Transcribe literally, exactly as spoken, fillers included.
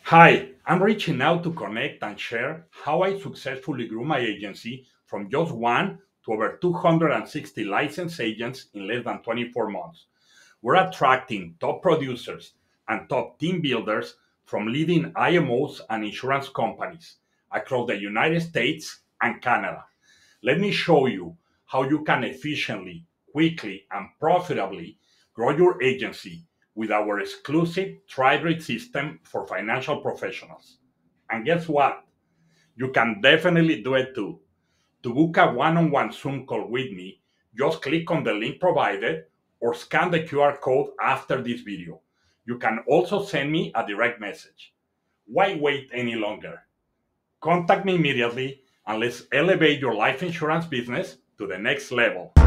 Hi, I'm reaching out to connect and share how I successfully grew my agency from just one to over two hundred sixty licensed agents in less than twenty-four months. We're attracting top producers and top team builders from leading I M Os and insurance companies across the United States and Canada. Let me show you how you can efficiently, quickly, and profitably grow your agency with our exclusive TribeRate system for financial professionals. And guess what? You can definitely do it too. To book a one on one Zoom call with me, just click on the link provided or scan the Q R code after this video. You can also send me a direct message. Why wait any longer? Contact me immediately and let's elevate your life insurance business to the next level.